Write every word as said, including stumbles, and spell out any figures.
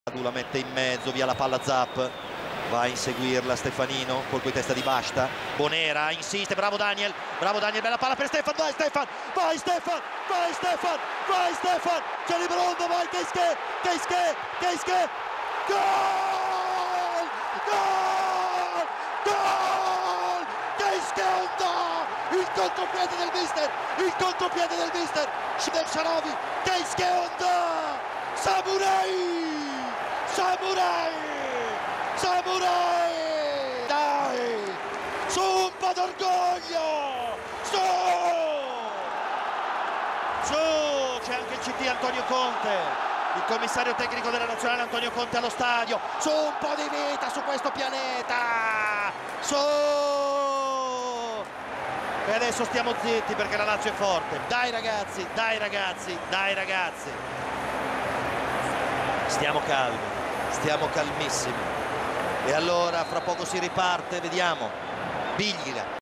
La mette in mezzo, via la palla Zapp, va a inseguirla Stefanino, colpo di testa di Basta, Bonera insiste, bravo Daniel, bravo Daniel, bella palla per Stefan, vai Stefan, vai Stefan, vai Stefan, vai Stefan, c'è Librondo, vai Keiske, Keiske, Keiske, gol, gol, gol, Keiske Honda, il contropiede del mister, il contropiede del mister, Shidem Sharawi, Keiske Honda, Samurai! Samurai! Samurai! Dai! Su un po' d'orgoglio! Su! Su! C'è anche il C T Antonio Conte, il commissario tecnico della nazionale Antonio Conte allo stadio. Su un po' di vita su questo pianeta! Su! E adesso stiamo zitti perché la Lazio è forte. Dai ragazzi, dai ragazzi, dai ragazzi! Stiamo calmi, stiamo calmissimi. E allora fra poco si riparte, vediamo. Biglia.